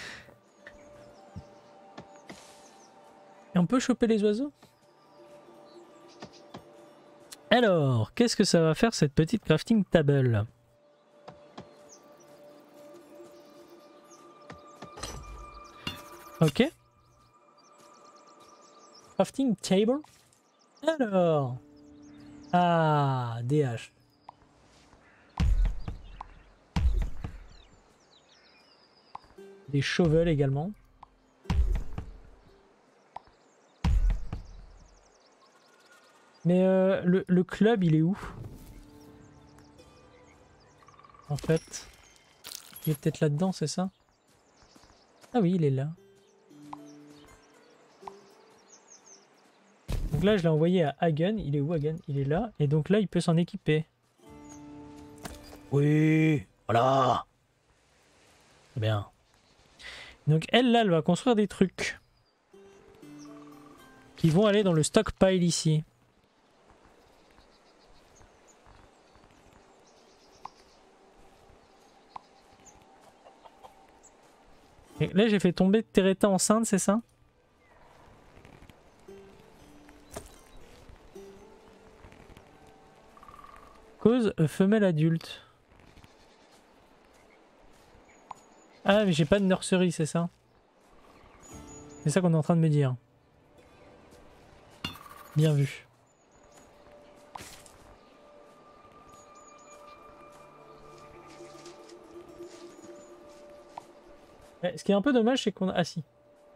Et on peut choper les oiseaux? Alors, qu'est-ce que ça va faire cette petite crafting table? Ok. Crafting table. Alors. Ah, des haches. Des shovels également. Mais le club, il est où? En fait. Il est peut-être là-dedans, c'est ça? Ah oui, il est là. Donc là, je l'ai envoyé à Hagen. Il est où, Hagen? Il est là. Et donc là, il peut s'en équiper. Oui, voilà. Très bien. Donc elle, là, elle va construire des trucs. Qui vont aller dans le stockpile ici. Et là, j'ai fait tomber Tereta enceinte, c'est ça? Cause femelle adulte. Ah, mais j'ai pas de nurserie, c'est ça? C'est ça qu'on est en train de me dire. Bien vu. Mais ce qui est un peu dommage, c'est qu'on a... Ah si.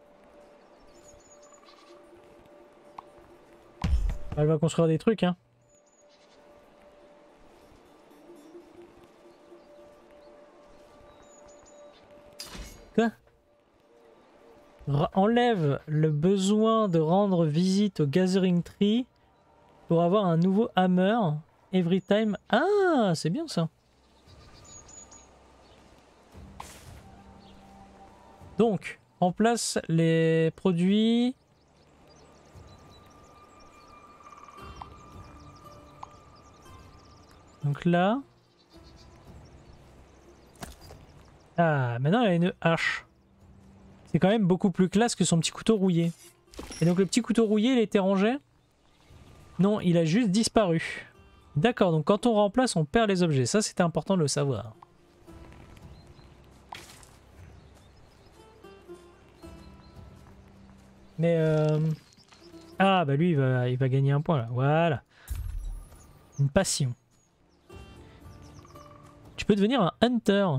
Elle va construire des trucs, hein. Quoi? Enlève le besoin de rendre visite au Gathering Tree pour avoir un nouveau hammer every time. Ah, c'est bien ça. Donc, remplace les produits. Donc là. Ah, maintenant elle a une hache. C'est quand même beaucoup plus classe que son petit couteau rouillé. Et donc le petit couteau rouillé, il était rangé? Non, il a juste disparu. D'accord, donc quand on remplace, on perd les objets. Ça, c'était important de le savoir. Mais ah, bah lui, il va gagner un point là. Voilà. Une passion. Tu peux devenir un hunter.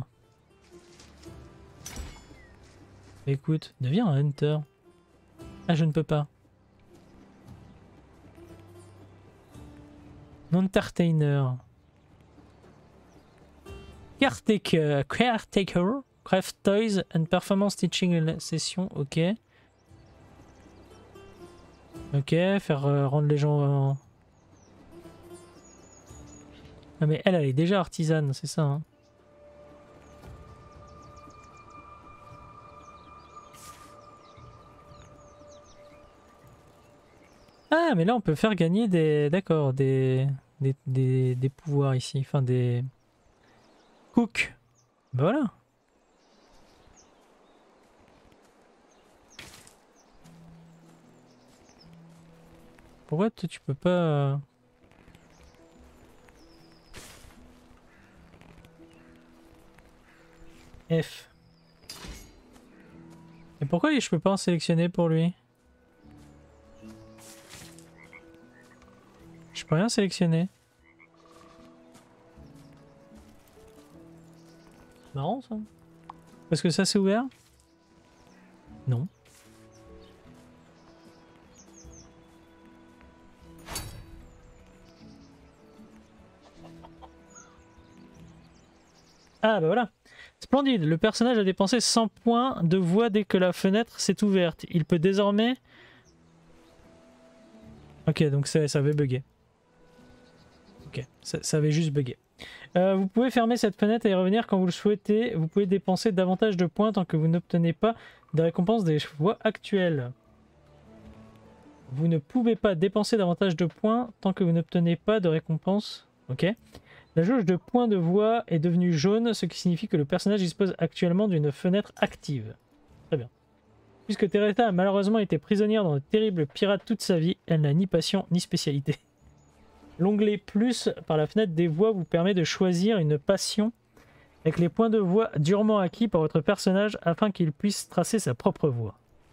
Écoute, deviens un hunter. Ah, je ne peux pas. Entertainer. Caretaker. Craft toys and performance teaching session. Ok. Ok, faire rendre les gens... Ah mais elle est déjà artisane, c'est ça. Hein. Ah mais là on peut faire gagner des... D'accord, des pouvoirs ici. Enfin des... Cook. Ben voilà. Pourquoi toi, tu peux pas... F. Et pourquoi je peux pas en sélectionner pour lui? Je peux rien sélectionner. Marrant ça. Parce que ça c'est ouvert? Non. Ah bah voilà. Splendide. Le personnage a dépensé 100 points de voix dès que la fenêtre s'est ouverte. Il peut désormais... Ok, donc ça avait bugué. Ok, ça avait juste bugué. Vous pouvez fermer cette fenêtre et y revenir quand vous le souhaitez. Vous pouvez dépenser davantage de points tant que vous n'obtenez pas de récompense des voies actuelles. Vous ne pouvez pas dépenser davantage de points tant que vous n'obtenez pas de récompense. Ok. La jauge de points de voix est devenue jaune, ce qui signifie que le personnage dispose actuellement d'une fenêtre active. Très bien. Puisque Tereta a malheureusement été prisonnière dans de terribles pirates toute sa vie, elle n'a ni passion ni spécialité. L'onglet plus par la fenêtre des voix vous permet de choisir une passion avec les points de voix durement acquis par votre personnage afin qu'il puisse tracer sa propre voie.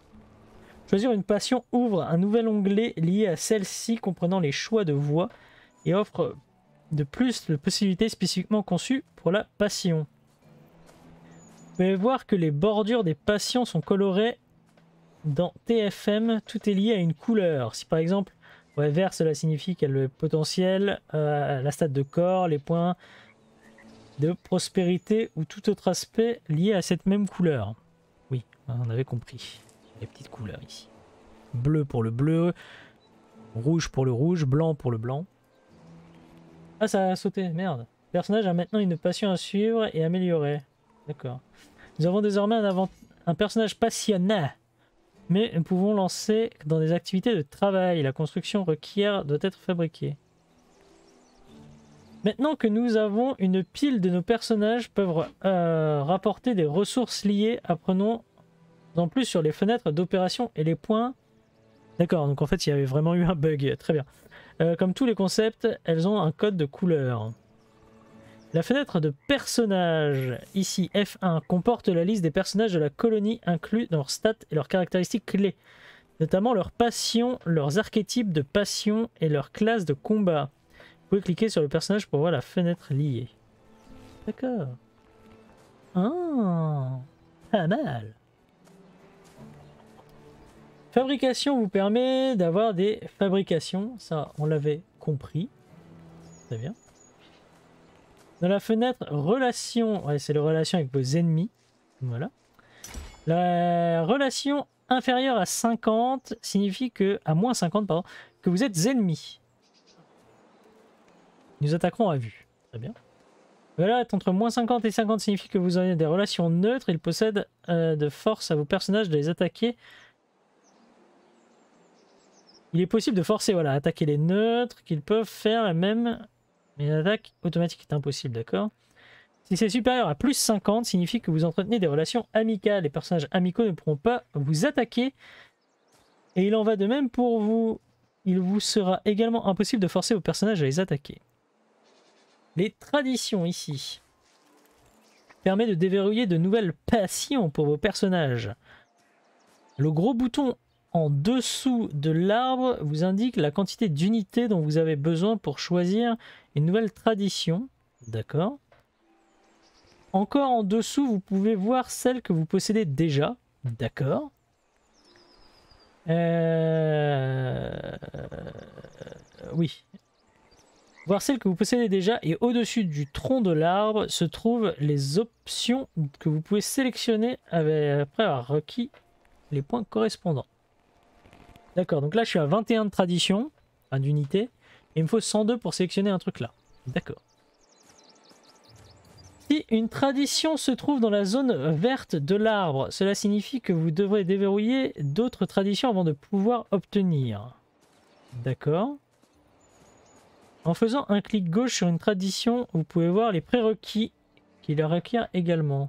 Choisir une passion ouvre un nouvel onglet lié à celle-ci comprenant les choix de voie et offre de plus de possibilités spécifiquement conçues pour la passion. Vous pouvez voir que les bordures des passions sont colorées dans TFM. Tout est lié à une couleur. Si par exemple, ouais, vert, cela signifie qu'elle a le potentiel, la stat de corps, les points de prospérité ou tout autre aspect lié à cette même couleur. Oui, on avait compris. Les petites couleurs ici. Bleu pour le bleu, rouge pour le rouge, blanc pour le blanc. Ah, ça a sauté, merde. Le personnage a maintenant une passion à suivre et améliorer. D'accord. Nous avons désormais un personnage passionnant, mais nous pouvons lancer dans des activités de travail. La construction requiert doit être fabriquée. Maintenant que nous avons une pile de nos personnages peuvent rapporter des ressources liées, apprenons en plus sur les fenêtres d'opération et les points. D'accord, donc en fait il y avait vraiment eu un bug, très bien. Comme tous les concepts, elles ont un code de couleur. La fenêtre de personnages, ici F1, comporte la liste des personnages de la colonie inclus dans leurs stats et leurs caractéristiques clés, notamment leurs passions, leurs archétypes de passion et leurs classes de combat. Vous pouvez cliquer sur le personnage pour voir la fenêtre liée. D'accord. Ah, pas mal. Fabrication vous permet d'avoir des fabrications, ça on l'avait compris. Très bien. Dans la fenêtre relation, ouais, c'est la relation avec vos ennemis. Voilà. La relation inférieure à 50 signifie que, à moins 50, pardon, que vous êtes ennemis. Nous attaquerons à vue. Très bien. Voilà, entre moins 50 et 50 signifie que vous avez des relations neutres. Il possède de force à vos personnages de les attaquer. Il est possible de forcer, voilà, à attaquer les neutres, qu'ils peuvent faire la même, mais l'attaque automatique est impossible, d'accord? Si c'est supérieur à plus 50, signifie que vous entretenez des relations amicales. Les personnages amicaux ne pourront pas vous attaquer. Et il en va de même pour vous. Il vous sera également impossible de forcer vos personnages à les attaquer. Les traditions ici permet de déverrouiller de nouvelles passions pour vos personnages. Le gros bouton en dessous de l'arbre vous indique la quantité d'unités dont vous avez besoin pour choisir une nouvelle tradition. D'accord. Encore en dessous, vous pouvez voir celles que vous possédez déjà. D'accord. Oui. Voir celles que vous possédez déjà et au-dessus du tronc de l'arbre se trouvent les options que vous pouvez sélectionner après avoir requis les points correspondants. D'accord, donc là je suis à 21 de tradition, enfin d'unité, et il me faut 102 pour sélectionner un truc là. D'accord. Si une tradition se trouve dans la zone verte de l'arbre, cela signifie que vous devrez déverrouiller d'autres traditions avant de pouvoir obtenir. D'accord. En faisant un clic gauche sur une tradition, vous pouvez voir les prérequis qui la requièrent également.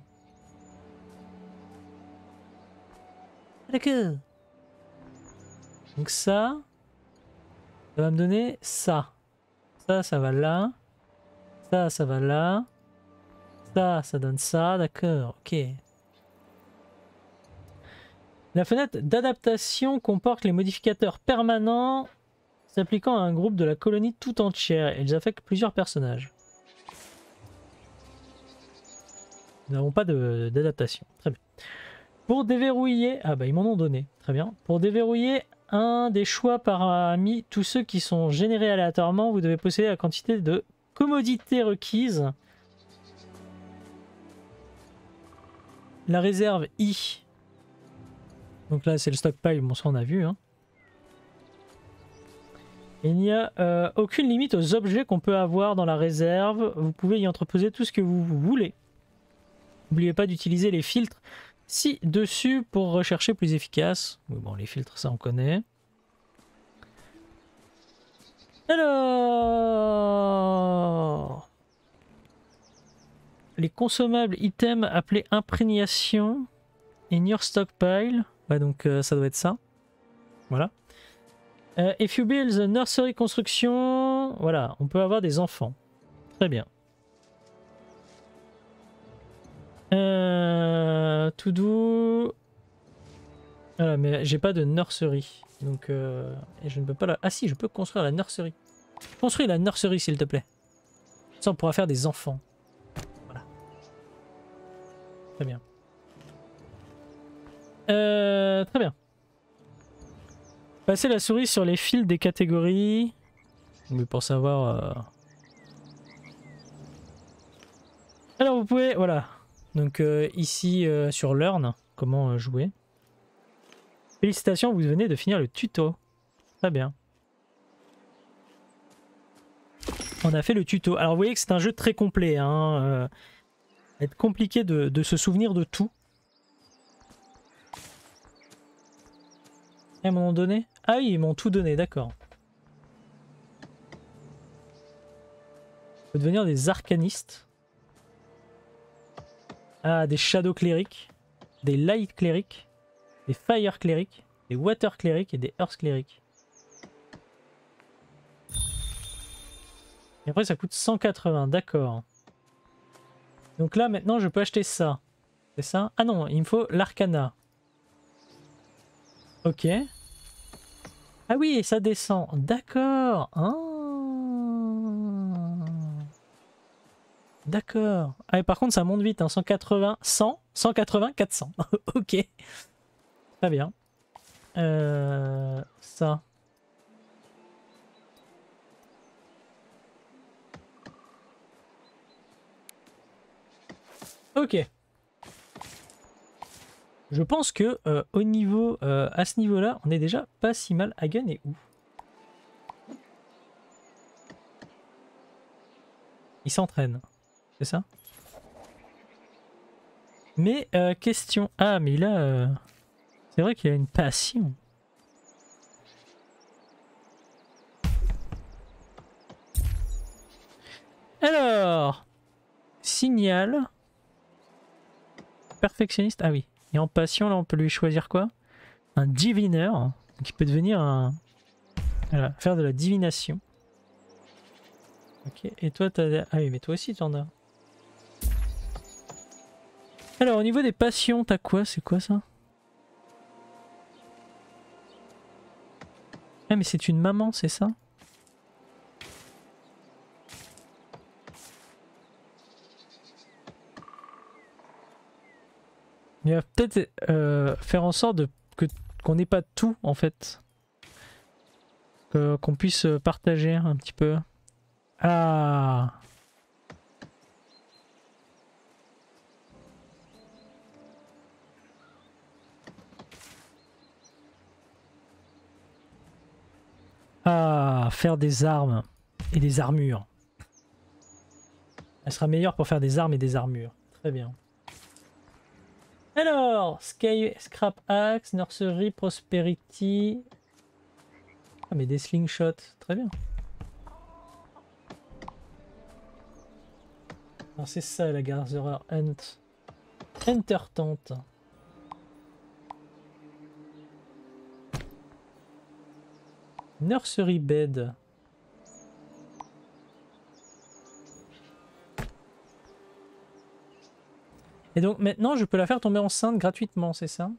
D'accord. Donc ça va me donner ça. Ça va là. Ça va là. Ça donne ça, d'accord, ok. La fenêtre d'adaptation comporte les modificateurs permanents s'appliquant à un groupe de la colonie tout entière. Ils affectent plusieurs personnages. Nous n'avons pas d'adaptation. Très bien. Pour déverrouiller... Ah bah ils m'en ont donné. Très bien. Pour déverrouiller un des choix parmi tous ceux qui sont générés aléatoirement, vous devez posséder la quantité de commodités requises. La réserve I. Donc là c'est le stockpile, bon ça on a vu. Hein. Il n'y a aucune limite aux objets qu'on peut avoir dans la réserve. Vous pouvez y entreposer tout ce que vous voulez. N'oubliez pas d'utiliser les filtres ci-dessus pour rechercher plus efficace. Oui, bon, les filtres, ça on connaît. Alors... Les consommables items appelés imprégnation in your stockpile. Ouais, donc ça doit être ça. Voilà. If you build the nursery construction, voilà, on peut avoir des enfants. Très bien. To do. Voilà, mais j'ai pas de nursery. Donc, et je ne peux pas la... Ah si, je peux construire la nursery. Construis la nursery, s'il te plaît. Ça, on pourra faire des enfants. Voilà. Très bien. Très bien. Passer la souris sur les fils des catégories. Mais pour savoir... Alors, vous pouvez... Voilà. Donc, ici, sur Learn, comment jouer. Félicitations, vous venez de finir le tuto. Très bien. On a fait le tuto. Alors vous voyez que c'est un jeu très complet. Hein. Être compliqué de se souvenir de tout. À un moment donné. Ah oui, ils m'ont tout donné, d'accord. On peut devenir des arcanistes. Ah, des shadow clérics. Des light clérics. Des fire clérics. Des water clérics et des earth clérics. Et après ça coûte 180, d'accord. Donc là maintenant je peux acheter ça. C'est ça? Ah non, il me faut l'arcana. Ok. Ah oui, et ça descend. D'accord. Ah. D'accord. Ah, et par contre ça monte vite, hein. 180, 100, 180, 400. Ok. Très bien. Ça. Ok. Je pense que au niveau, à ce niveau-là, on est déjà pas si mal. Hagen est où? Il s'entraîne, c'est ça? Mais question. Ah, mais là, c'est vrai qu'il a une passion. Alors, signal. Perfectionniste. Ah oui. Et en passion, là, on peut lui choisir quoi? Un divineur. Qui peut devenir un. Voilà, faire de la divination. Ok. Et toi, t'as. Ah oui, mais toi aussi, t'en as. Alors, au niveau des passions, t'as quoi? C'est quoi ça? Ah, mais c'est une maman, c'est ça? Il va peut-être faire en sorte qu'on n'ait pas tout, en fait. Qu'on puisse partager un petit peu. Ah! Ah! Faire des armes et des armures. Elle sera meilleure pour faire des armes et des armures. Très bien. Alors, Sky Scrap Axe, Nursery, Prosperity. Ah, mais des slingshots. Très bien. Alors, c'est ça la Gatherer Hunt. Enter Tente. Nursery Bed. Et donc maintenant, je peux la faire tomber enceinte gratuitement, c'est ça?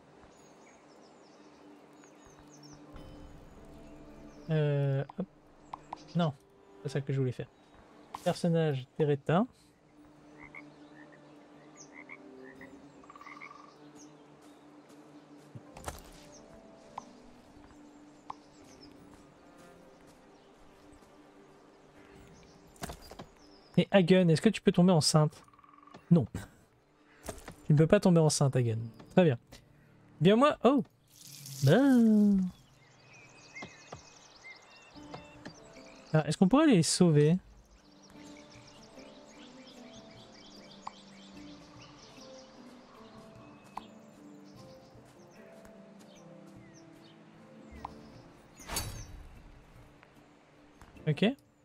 Hop. Non, c'est ça que je voulais faire. Personnage Tereta. Et Hagen, est-ce que tu peux tomber enceinte? Non. Tu ne peux pas tomber enceinte, Hagen. Très bien. Bien moi... Oh ah, est-ce qu'on pourrait les sauver? Ok.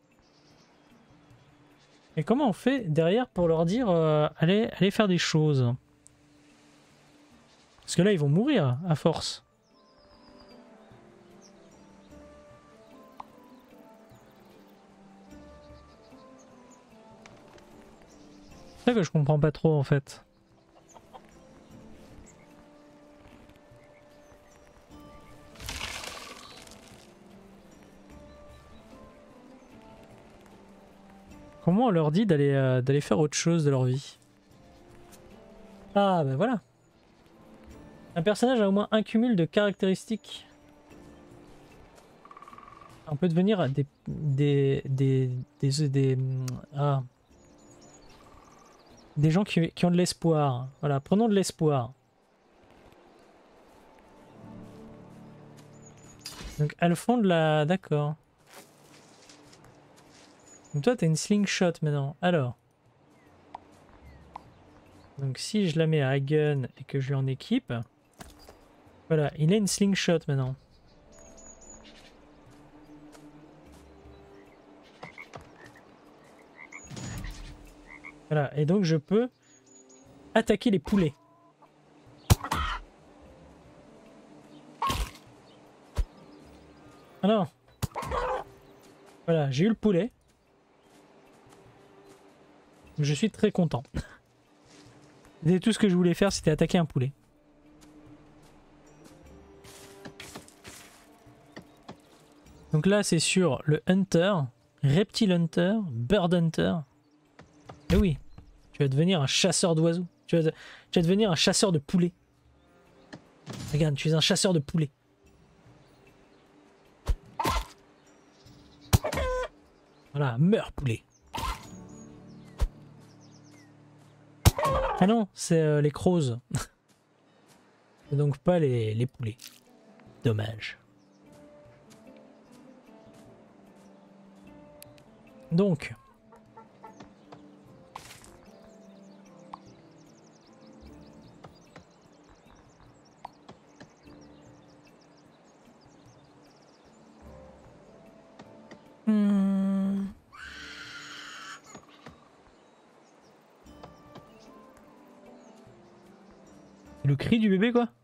Et comment on fait derrière pour leur dire allez faire des choses? Parce que là, ils vont mourir à force. C'est ça que je comprends pas trop en fait. Comment on leur dit d'aller faire autre chose de leur vie? Ah bah voilà. Un personnage a au moins un cumul de caractéristiques. On peut devenir des gens qui ont de l'espoir. Voilà, prenons de l'espoir. Donc elles font de la... D'accord. Donc toi t'as une slingshot maintenant. Alors. Donc si je la mets à Hagen et que je lui en équipe. Voilà, il a une slingshot maintenant. Voilà, et donc je peux attaquer les poulets. Ah non. Voilà, j'ai eu le poulet. Je suis très content. Et tout ce que je voulais faire, c'était attaquer un poulet. Donc là, c'est sur le Hunter, Reptile Hunter, Bird Hunter. Et oui, tu vas devenir un chasseur d'oiseaux. Tu vas devenir un chasseur de poulets. Regarde, tu es un chasseur de poulets. Voilà, meurs poulet. Ah non, c'est les crows. Et donc pas les poulets. Dommage. Donc... Le cri du bébé, quoi.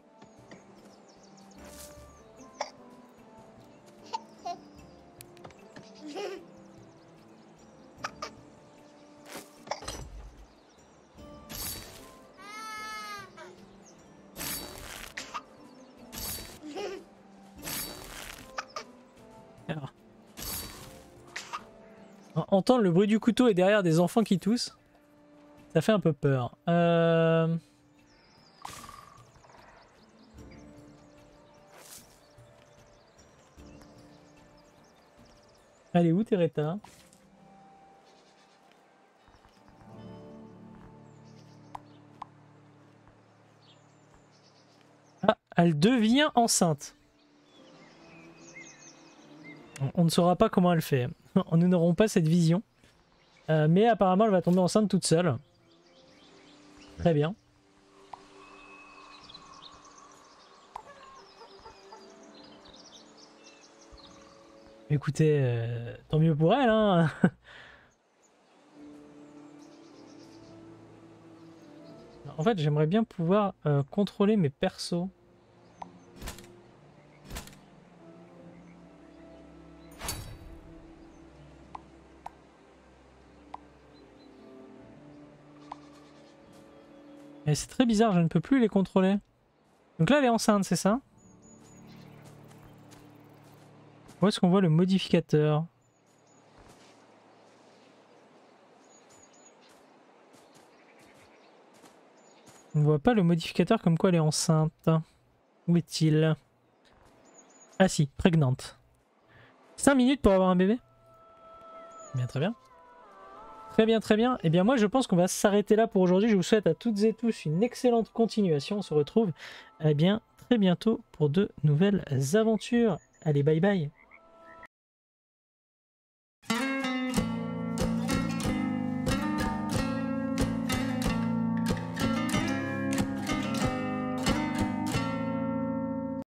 Alors. Entendre le bruit du couteau et derrière des enfants qui toussent, ça fait un peu peur. Elle est où, Tereta? Ah, elle devient enceinte. On ne saura pas comment elle fait. Nous n'aurons pas cette vision. Mais apparemment, elle va tomber enceinte toute seule. Très bien. Écoutez, tant mieux pour elle, hein. En fait, j'aimerais bien pouvoir contrôler mes persos. Et c'est très bizarre, je ne peux plus les contrôler. Donc là, elle est enceinte, c'est ça? Où est-ce qu'on voit le modificateur? On ne voit pas le modificateur comme quoi elle est enceinte. Où est-il? Ah si, prégnante. 5 minutes pour avoir un bébé? Bien, très bien. Très bien, très bien. Eh bien moi je pense qu'on va s'arrêter là pour aujourd'hui. Je vous souhaite à toutes et tous une excellente continuation. On se retrouve eh bien très bientôt pour de nouvelles aventures. Allez, bye bye.